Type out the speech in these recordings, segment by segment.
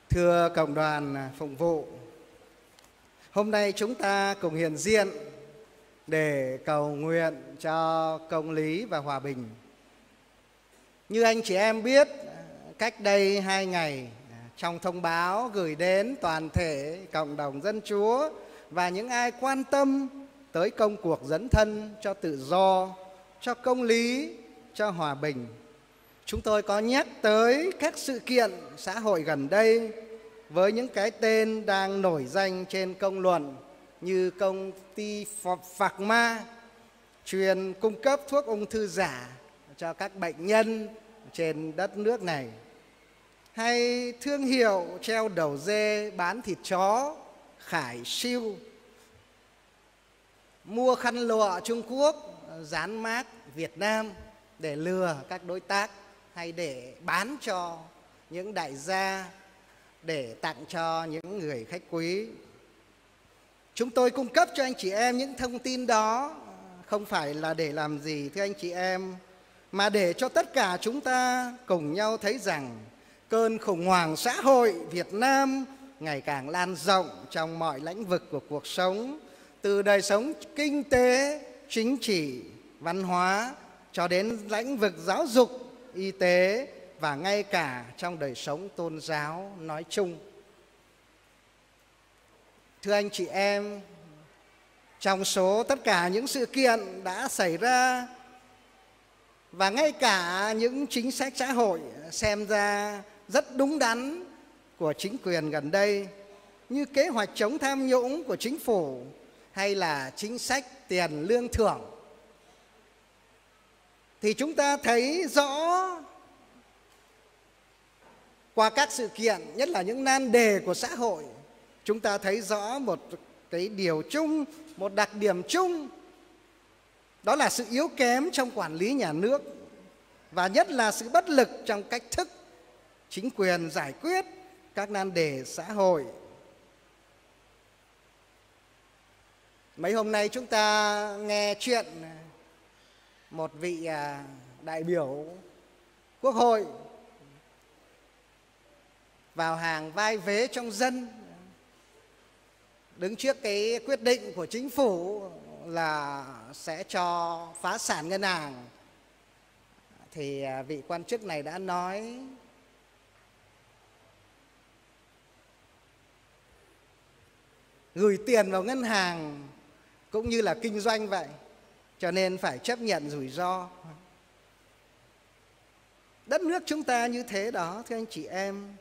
Thưa cộng đoàn phụng vụ, hôm nay chúng ta cùng hiện diện để cầu nguyện cho công lý và hòa bình. Như anh chị em biết, cách đây 2 ngày, trong thông báo gửi đến toàn thể cộng đồng dân Chúa và những ai quan tâm tới công cuộc dấn thân cho tự do, cho công lý, cho hòa bình, chúng tôi có nhắc tới các sự kiện xã hội gần đây với những cái tên đang nổi danh trên công luận như công ty Pharma chuyên cung cấp thuốc ung thư giả cho các bệnh nhân trên đất nước này, hay thương hiệu treo đầu dê bán thịt chó Khải Siêu, mua khăn lụa Trung Quốc dán mác Việt Nam để lừa các đối tác hay để bán cho những đại gia, để tặng cho những người khách quý. Chúng tôi cung cấp cho anh chị em những thông tin đó không phải là để làm gì thưa anh chị em, mà để cho tất cả chúng ta cùng nhau thấy rằng cơn khủng hoảng xã hội Việt Nam ngày càng lan rộng trong mọi lĩnh vực của cuộc sống, từ đời sống kinh tế, chính trị, văn hóa cho đến lĩnh vực giáo dục, y tế và ngay cả trong đời sống tôn giáo nói chung. Thưa anh chị em, trong số tất cả những sự kiện đã xảy ra và ngay cả những chính sách xã hội xem ra rất đúng đắn của chính quyền gần đây, như kế hoạch chống tham nhũng của chính phủ hay là chính sách tiền lương thưởng, thì chúng ta thấy rõ qua các sự kiện, nhất là những nan đề của xã hội, chúng ta thấy rõ một cái điều chung, một đặc điểm chung, đó là sự yếu kém trong quản lý nhà nước và nhất là sự bất lực trong cách thức chính quyền giải quyết các nan đề xã hội. Mấy hôm nay chúng ta nghe chuyện một vị đại biểu Quốc hội vào hàng vai vế trong dân, đứng trước cái quyết định của chính phủ là sẽ cho phá sản ngân hàng, thì vị quan chức này đã nói gửi tiền vào ngân hàng cũng như là kinh doanh vậy, cho nên phải chấp nhận rủi ro. Đất nước chúng ta như thế đó thưa anh chị em.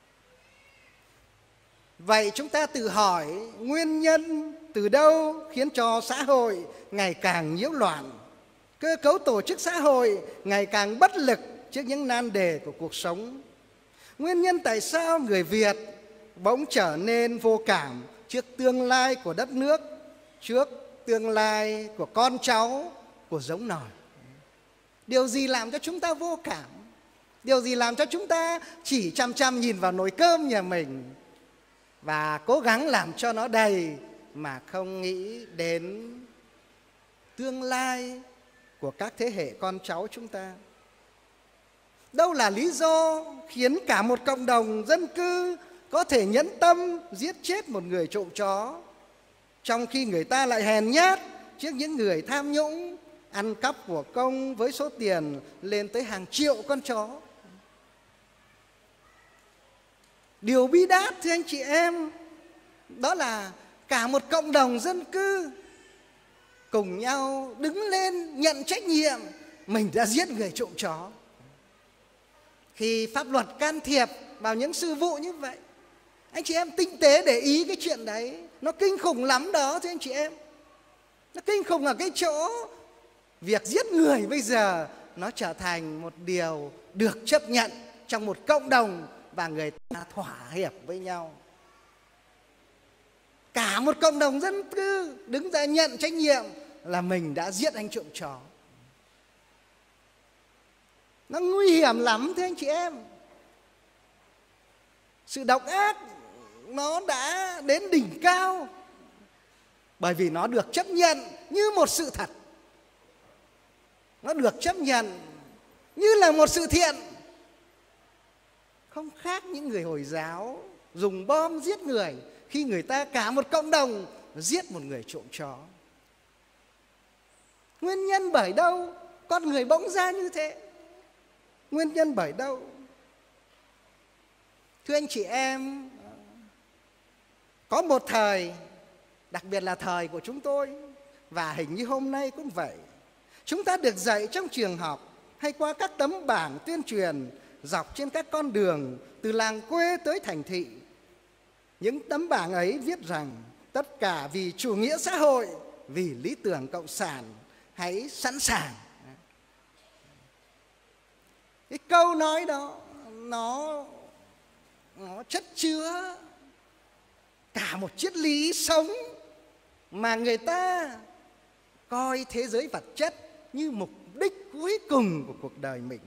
Vậy chúng ta tự hỏi nguyên nhân từ đâu khiến cho xã hội ngày càng nhiễu loạn, cơ cấu tổ chức xã hội ngày càng bất lực trước những nan đề của cuộc sống. Nguyên nhân tại sao người Việt bỗng trở nên vô cảm trước tương lai của đất nước, trước tương lai của con cháu, của giống nòi. Điều gì làm cho chúng ta vô cảm? Điều gì làm cho chúng ta chỉ chăm chăm nhìn vào nồi cơm nhà mình và cố gắng làm cho nó đầy mà không nghĩ đến tương lai của các thế hệ con cháu chúng ta? Đâu là lý do khiến cả một cộng đồng dân cư có thể nhẫn tâm giết chết một người trộm chó, trong khi người ta lại hèn nhát trước những người tham nhũng, ăn cắp của công với số tiền lên tới hàng triệu con chó? Điều bi đát thưa anh chị em, đó là cả một cộng đồng dân cư cùng nhau đứng lên nhận trách nhiệm mình đã giết người trộm chó. Khi pháp luật can thiệp vào những sự vụ như vậy, anh chị em tinh tế để ý cái chuyện đấy, nó kinh khủng lắm đó thưa anh chị em. Nó kinh khủng ở cái chỗ việc giết người bây giờ nó trở thành một điều được chấp nhận trong một cộng đồng và người ta thỏa hiệp với nhau. Cả một cộng đồng dân cư đứng ra nhận trách nhiệm là mình đã giết anh trộm chó. Nó nguy hiểm lắm thưa anh chị em. Sự độc ác nó đã đến đỉnh cao bởi vì nó được chấp nhận như một sự thật. Nó được chấp nhận như là một sự thiện. Không khác những người Hồi giáo dùng bom giết người, khi người ta cả một cộng đồng giết một người trộm chó. Nguyên nhân bởi đâu con người bỗng ra như thế? Nguyên nhân bởi đâu? Thưa anh chị em, có một thời, đặc biệt là thời của chúng tôi, và hình như hôm nay cũng vậy, chúng ta được dạy trong trường học hay qua các tấm bảng tuyên truyền dọc trên các con đường từ làng quê tới thành thị. Những tấm bảng ấy viết rằng tất cả vì chủ nghĩa xã hội, vì lý tưởng cộng sản, hãy sẵn sàng. Cái câu nói đó nó chất chứa cả một triết lý sống mà người ta coi thế giới vật chất như mục đích cuối cùng của cuộc đời mình.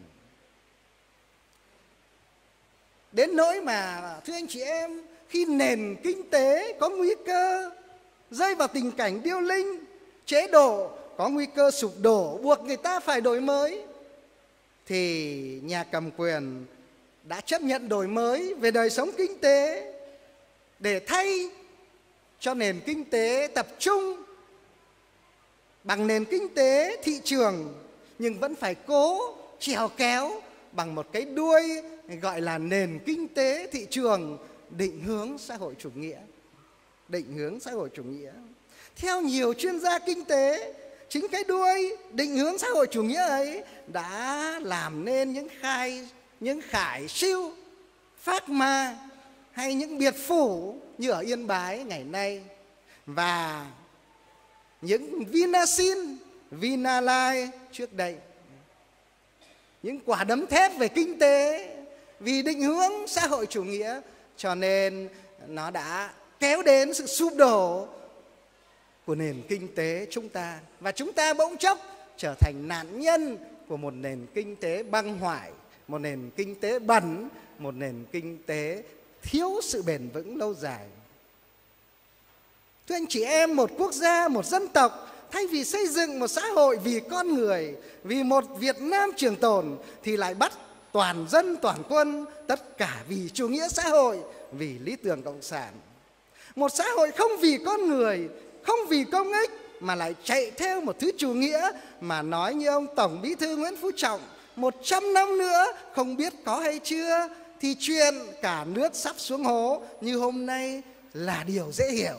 Đến nỗi mà thưa anh chị em, khi nền kinh tế có nguy cơ rơi vào tình cảnh điêu linh, chế độ có nguy cơ sụp đổ, buộc người ta phải đổi mới, thì nhà cầm quyền đã chấp nhận đổi mới về đời sống kinh tế để thay cho nền kinh tế tập trung bằng nền kinh tế thị trường, nhưng vẫn phải cố trèo kéo bằng một cái đuôi gọi là nền kinh tế thị trường định hướng xã hội chủ nghĩa. Định hướng xã hội chủ nghĩa. Theo nhiều chuyên gia kinh tế, chính cái đuôi định hướng xã hội chủ nghĩa ấy đã làm nên những khải siêu, Phác Ma hay những biệt phủ như ở Yên Bái ngày nay, và những Vinasin, Vinalines trước đây. Những quả đấm thép về kinh tế vì định hướng xã hội chủ nghĩa, cho nên nó đã kéo đến sự sụp đổ của nền kinh tế chúng ta. Và chúng ta bỗng chốc trở thành nạn nhân của một nền kinh tế băng hoại, một nền kinh tế bẩn, một nền kinh tế thiếu sự bền vững lâu dài. Thưa anh chị em, một quốc gia, một dân tộc thay vì xây dựng một xã hội vì con người, vì một Việt Nam trường tồn, thì lại bắt toàn dân toàn quân, tất cả vì chủ nghĩa xã hội, vì lý tưởng cộng sản. Một xã hội không vì con người, không vì công ích, mà lại chạy theo một thứ chủ nghĩa mà nói như ông Tổng Bí thư Nguyễn Phú Trọng, 100 năm nữa không biết có hay chưa thì chuyện cả nước sắp xuống hố như hôm nay là điều dễ hiểu.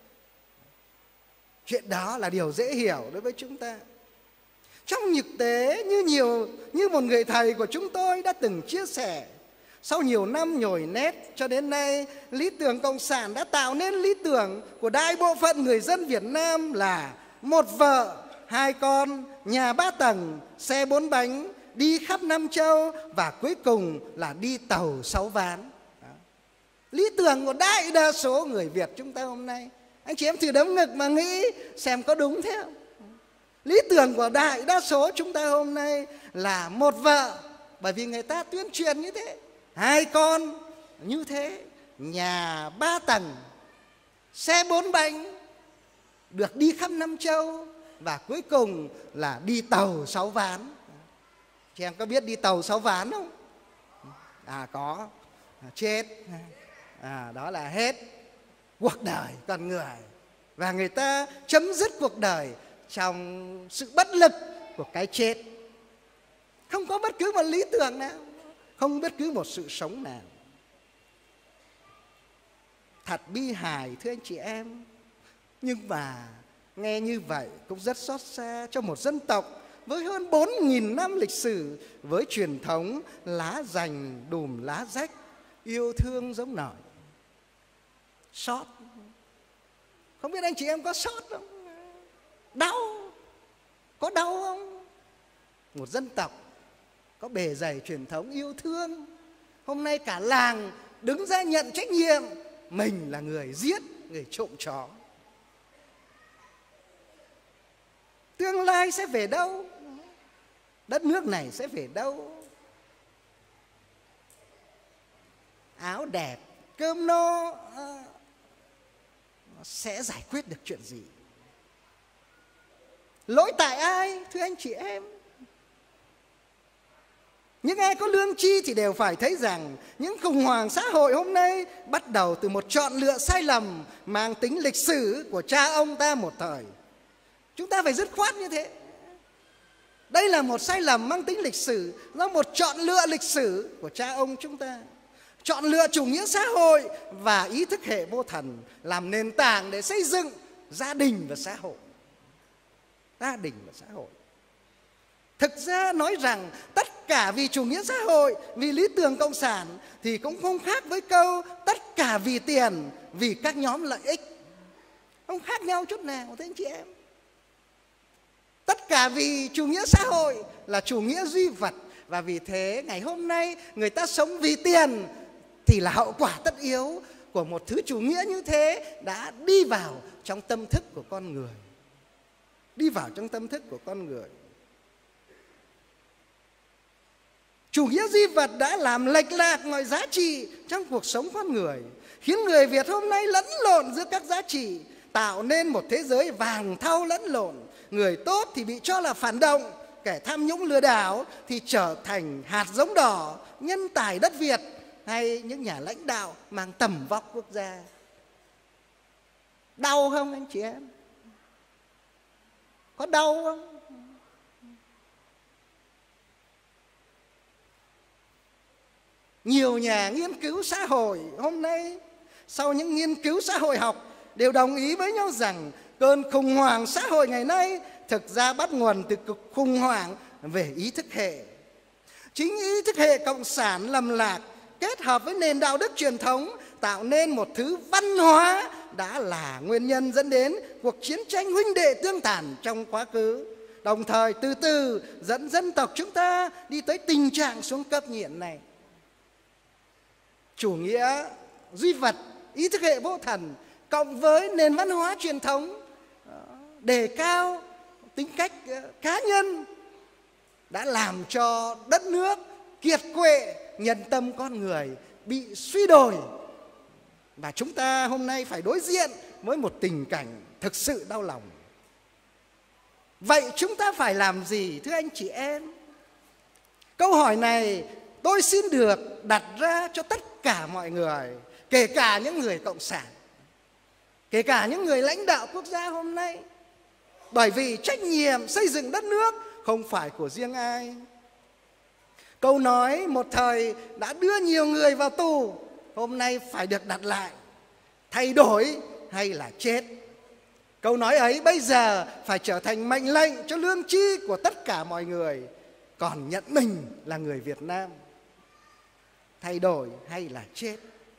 Chuyện đó là điều dễ hiểu đối với chúng ta. Trong thực tế, như một người thầy của chúng tôi đã từng chia sẻ, sau nhiều năm nhồi nét cho đến nay, lý tưởng cộng sản đã tạo nên lý tưởng của đại bộ phận người dân Việt Nam là một vợ, hai con, nhà 3 tầng, xe 4 bánh, đi khắp Nam Châu, và cuối cùng là đi tàu 6 ván. Lý tưởng của đại đa số người Việt chúng ta hôm nay. Anh chị em thử đấm ngực mà nghĩ xem có đúng thế không? Lý tưởng của đại đa số chúng ta hôm nay là một vợ, bởi vì người ta tuyên truyền như thế, hai con như thế, nhà 3 tầng, xe 4 bánh, được đi khắp Nam Châu, và cuối cùng là đi tàu 6 ván. Chị em có biết đi tàu 6 ván không? Có. Chết. Đó là hết cuộc đời con người, và người ta chấm dứt cuộc đời trong sự bất lực của cái chết. Không có bất cứ một lý tưởng nào, không bất cứ một sự sống nào. Thật bi hài thưa anh chị em. Nhưng mà nghe như vậy cũng rất xót xa cho một dân tộc với hơn 4.000 năm lịch sử, với truyền thống lá rành đùm lá rách, yêu thương giống nòi. Xót. Không biết anh chị em có xót không? Đau. Có đau không? Một dân tộc có bề dày truyền thống yêu thương, hôm nay cả làng đứng ra nhận trách nhiệm mình là người giết, người trộm chó. Tương lai sẽ về đâu? Đất nước này sẽ về đâu? Áo đẹp, cơm no, nó sẽ giải quyết được chuyện gì? Lỗi tại ai thưa anh chị em? Những ai có lương tri thì đều phải thấy rằng những khủng hoảng xã hội hôm nay bắt đầu từ một chọn lựa sai lầm mang tính lịch sử của cha ông ta một thời. Chúng ta phải dứt khoát như thế. Đây là một sai lầm mang tính lịch sử, do một chọn lựa lịch sử của cha ông chúng ta. Chọn lựa chủ nghĩa xã hội và ý thức hệ vô thần làm nền tảng để xây dựng gia đình và xã hội. Gia đình và xã hội. Thực ra nói rằng tất cả vì chủ nghĩa xã hội, vì lý tưởng cộng sản thì cũng không khác với câu tất cả vì tiền, vì các nhóm lợi ích. Không khác nhau chút nào thế anh chị em. Tất cả vì chủ nghĩa xã hội là chủ nghĩa duy vật, và vì thế ngày hôm nay người ta sống vì tiền thì là hậu quả tất yếu của một thứ chủ nghĩa như thế đã đi vào trong tâm thức của con người. Đi vào trong tâm thức của con người. Chủ nghĩa duy vật đã làm lệch lạc mọi giá trị trong cuộc sống con người, khiến người Việt hôm nay lẫn lộn giữa các giá trị, tạo nên một thế giới vàng thau lẫn lộn. Người tốt thì bị cho là phản động, kẻ tham nhũng lừa đảo thì trở thành hạt giống đỏ, nhân tài đất Việt, hay những nhà lãnh đạo mang tầm vóc quốc gia. Đau không anh chị em? Có đau không? Nhiều nhà nghiên cứu xã hội hôm nay, sau những nghiên cứu xã hội học, đều đồng ý với nhau rằng cơn khủng hoảng xã hội ngày nay thực ra bắt nguồn từ cuộc khủng hoảng về ý thức hệ. Chính ý thức hệ cộng sản lầm lạc kết hợp với nền đạo đức truyền thống tạo nên một thứ văn hóa đã là nguyên nhân dẫn đến cuộc chiến tranh huynh đệ tương tàn trong quá khứ, đồng thời từ từ dẫn dân tộc chúng ta đi tới tình trạng xuống cấp hiện nay. Chủ nghĩa duy vật, ý thức hệ vô thần cộng với nền văn hóa truyền thống đề cao tính cách cá nhân đã làm cho đất nước kiệt quệ, nhân tâm con người bị suy đồi. Và chúng ta hôm nay phải đối diện với một tình cảnh thực sự đau lòng. Vậy chúng ta phải làm gì thưa anh chị em? Câu hỏi này tôi xin được đặt ra cho tất cả mọi người, kể cả những người cộng sản, kể cả những người lãnh đạo quốc gia hôm nay. Bởi vì trách nhiệm xây dựng đất nước không phải của riêng ai. Câu nói một thời đã đưa nhiều người vào tù, hôm nay phải được đặt lại: thay đổi hay là chết. Câu nói ấy bây giờ phải trở thành mệnh lệnh cho lương tri của tất cả mọi người còn nhận mình là người Việt Nam. Thay đổi hay là chết.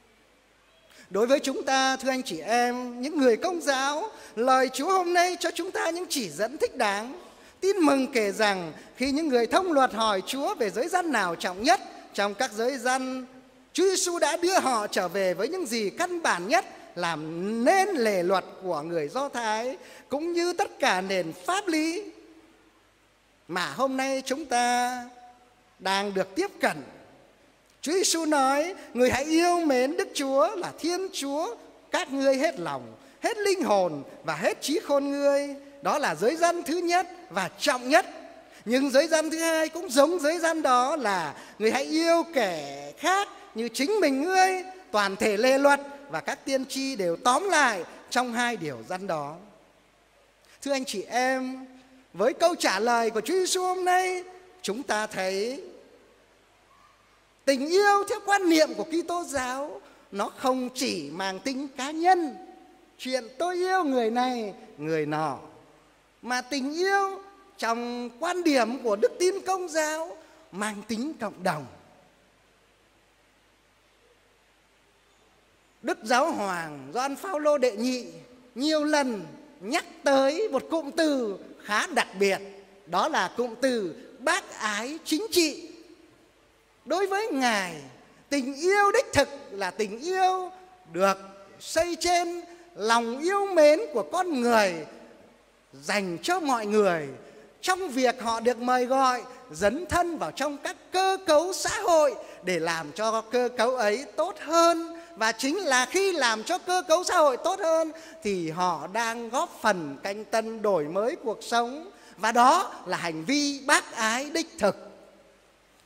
Đối với chúng ta, thưa anh chị em, những người Công giáo, lời Chúa hôm nay cho chúng ta những chỉ dẫn thích đáng. Tin mừng kể rằng khi những người thông luật hỏi Chúa về giới dân nào trọng nhất trong các giới dân, Chúa Giêsu đã đưa họ trở về với những gì căn bản nhất làm nên lề luật của người Do Thái, cũng như tất cả nền pháp lý mà hôm nay chúng ta đang được tiếp cận. Chúa Giêsu nói: người hãy yêu mến Đức Chúa là Thiên Chúa các ngươi hết lòng, hết linh hồn và hết trí khôn ngươi. Đó là giới dân thứ nhất và trọng nhất. Nhưng giới dân thứ hai cũng giống giới dân đó là: người hãy yêu kẻ khác như chính mình ngươi. Toàn thể lề luật và các tiên tri đều tóm lại trong hai điều răn đó. Thưa anh chị em, với câu trả lời của Chúa Giêsu hôm nay, chúng ta thấy tình yêu theo quan niệm của Kitô giáo nó không chỉ mang tính cá nhân, chuyện tôi yêu người này người nọ, mà tình yêu trong quan điểm của đức tin Công giáo mang tính cộng đồng. Đức Giáo Hoàng Gioan Phaolô đệ nhị nhiều lần nhắc tới một cụm từ khá đặc biệt, đó là cụm từ bác ái chính trị. Đối với Ngài, tình yêu đích thực là tình yêu được xây trên lòng yêu mến của con người dành cho mọi người, trong việc họ được mời gọi dấn thân vào trong các cơ cấu xã hội để làm cho cơ cấu ấy tốt hơn. Và chính là khi làm cho cơ cấu xã hội tốt hơn thì họ đang góp phần canh tân đổi mới cuộc sống. Và đó là hành vi bác ái đích thực.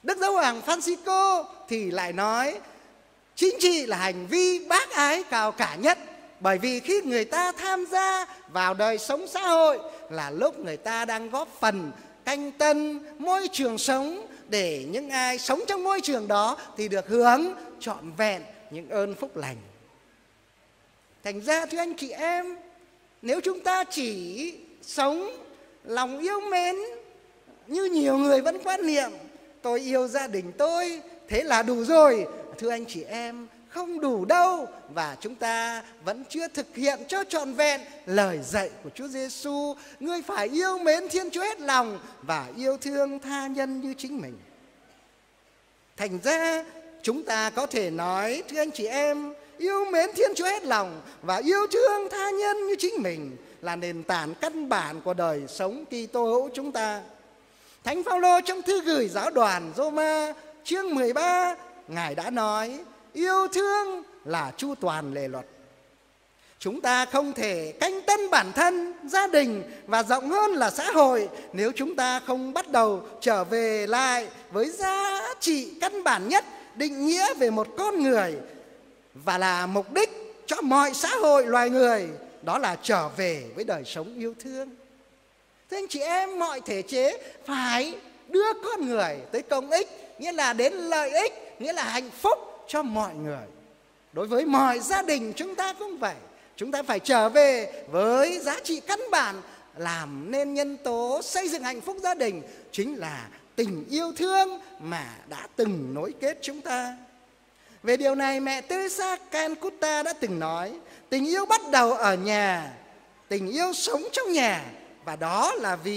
Đức Giáo hoàng Francisco thì lại nói chính trị là hành vi bác ái cao cả nhất. Bởi vì khi người ta tham gia vào đời sống xã hội là lúc người ta đang góp phần canh tân môi trường sống, để những ai sống trong môi trường đó thì được hưởng trọn vẹn những ơn phúc lành. Thành ra thưa anh chị em, nếu chúng ta chỉ sống lòng yêu mến như nhiều người vẫn quan niệm, tôi yêu gia đình tôi, thế là đủ rồi, thưa anh chị em, không đủ đâu. Và chúng ta vẫn chưa thực hiện cho trọn vẹn lời dạy của Chúa Giêsu: ngươi phải yêu mến Thiên Chúa hết lòng và yêu thương tha nhân như chính mình. Thành ra chúng ta có thể nói, thưa anh chị em, yêu mến Thiên Chúa hết lòng và yêu thương tha nhân như chính mình là nền tảng căn bản của đời sống Kitô hữu chúng ta. Thánh Phaolô trong thư gửi giáo đoàn Roma chương 13, Ngài đã nói yêu thương là chu toàn lề luật. Chúng ta không thể canh tân bản thân, gia đình và rộng hơn là xã hội nếu chúng ta không bắt đầu trở về lại với giá trị căn bản nhất, định nghĩa về một con người và là mục đích cho mọi xã hội loài người, đó là trở về với đời sống yêu thương. Thưa anh chị em, mọi thể chế phải đưa con người tới công ích, nghĩa là đến lợi ích, nghĩa là hạnh phúc cho mọi người. Đối với mọi gia đình chúng ta cũng vậy. Chúng ta phải trở về với giá trị căn bản làm nên nhân tố xây dựng hạnh phúc gia đình, chính là tình yêu thương mà đã từng nối kết chúng ta. Về điều này, mẹ Teresa Calcutta đã từng nói: tình yêu bắt đầu ở nhà, tình yêu sống trong nhà, và đó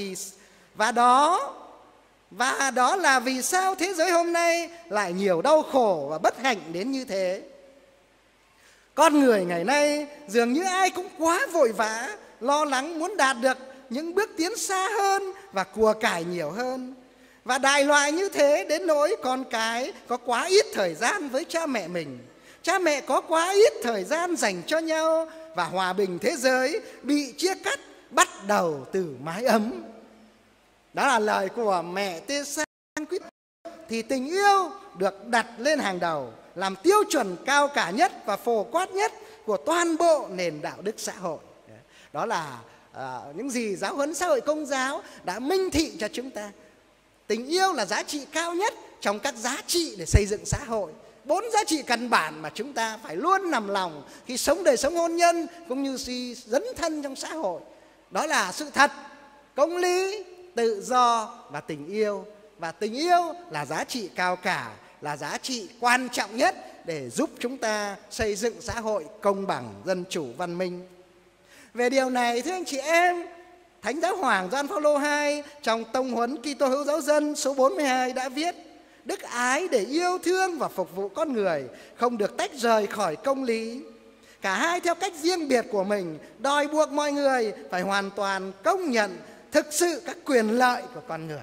là vì sao thế giới hôm nay lại nhiều đau khổ và bất hạnh đến như thế. Con người ngày nay dường như ai cũng quá vội vã, lo lắng muốn đạt được những bước tiến xa hơn và của cải nhiều hơn. Và đại loại như thế đến nỗi con cái có quá ít thời gian với cha mẹ mình. Cha mẹ có quá ít thời gian dành cho nhau, và hòa bình thế giới bị chia cắt bắt đầu từ mái ấm. Đó là lời của mẹ Teresa. Thì tình yêu được đặt lên hàng đầu, làm tiêu chuẩn cao cả nhất và phổ quát nhất của toàn bộ nền đạo đức xã hội. Đó là những gì giáo huấn xã hội Công giáo đã minh thị cho chúng ta. Tình yêu là giá trị cao nhất trong các giá trị để xây dựng xã hội. 4 giá trị căn bản mà chúng ta phải luôn nằm lòng khi sống đời sống hôn nhân cũng như khi dấn thân trong xã hội. Đó là sự thật, công lý, tự do và tình yêu. Và tình yêu là giá trị cao cả, là giá trị quan trọng nhất để giúp chúng ta xây dựng xã hội công bằng, dân chủ, văn minh. Về điều này, thưa anh chị em, Thánh Giáo Hoàng Gioan Phaolô II trong Tông huấn Kitô hữu giáo dân số 42 đã viết: đức ái để yêu thương và phục vụ con người không được tách rời khỏi công lý. Cả hai theo cách riêng biệt của mình đòi buộc mọi người phải hoàn toàn công nhận thực sự các quyền lợi của con người.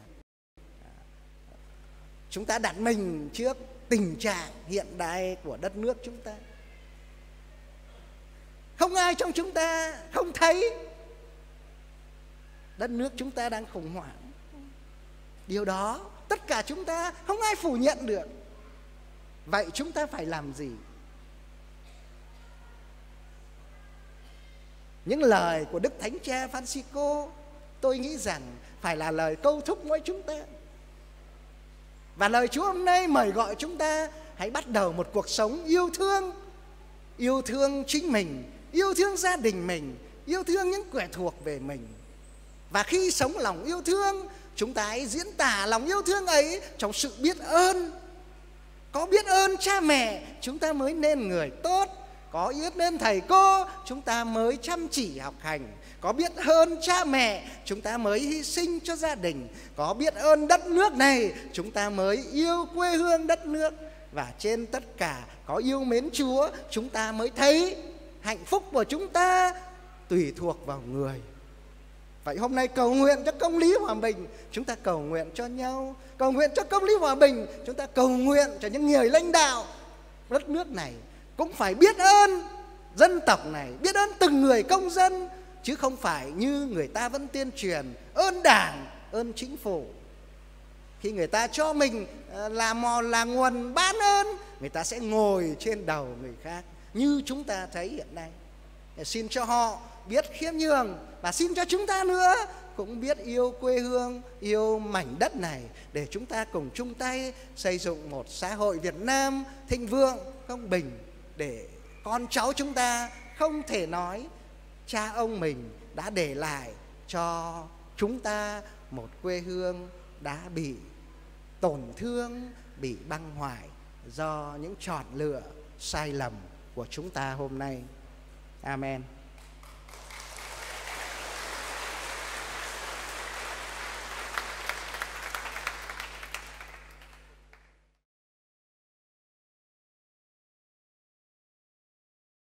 Chúng ta đặt mình trước tình trạng hiện đại của đất nước chúng ta. Không ai trong chúng ta không thấy đất nước chúng ta đang khủng hoảng. Điều đó tất cả chúng ta không ai phủ nhận được. Vậy chúng ta phải làm gì? Những lời của Đức Thánh Cha Francisco tôi nghĩ rằng phải là lời câu thúc mỗi chúng ta. Và lời Chúa hôm nay mời gọi chúng ta hãy bắt đầu một cuộc sống yêu thương chính mình, yêu thương gia đình mình, yêu thương những kẻ thuộc về mình. Và khi sống lòng yêu thương, chúng ta hãy diễn tả lòng yêu thương ấy trong sự biết ơn. Có biết ơn cha mẹ, chúng ta mới nên người tốt. Có biết ơn thầy cô, chúng ta mới chăm chỉ học hành. Có biết ơn cha mẹ, chúng ta mới hy sinh cho gia đình. Có biết ơn đất nước này, chúng ta mới yêu quê hương đất nước. Và trên tất cả có yêu mến Chúa, chúng ta mới thấy hạnh phúc của chúng ta tùy thuộc vào người. Vậy hôm nay cầu nguyện cho công lý hòa bình, chúng ta cầu nguyện cho nhau. Cầu nguyện cho công lý hòa bình, chúng ta cầu nguyện cho những người lãnh đạo đất nước này cũng phải biết ơn dân tộc này, biết ơn từng người công dân, chứ không phải như người ta vẫn tuyên truyền ơn Đảng, ơn chính phủ. Khi người ta cho mình là nguồn ban ơn, người ta sẽ ngồi trên đầu người khác, như chúng ta thấy hiện nay. Xin cho họ biết khiêm nhường, và xin cho chúng ta nữa cũng biết yêu quê hương, yêu mảnh đất này, để chúng ta cùng chung tay xây dựng một xã hội Việt Nam thịnh vượng, công bình, để con cháu chúng ta không thể nói cha ông mình đã để lại cho chúng ta một quê hương đã bị tổn thương, bị băng hoại do những chọn lựa sai lầm của chúng ta hôm nay. Amen.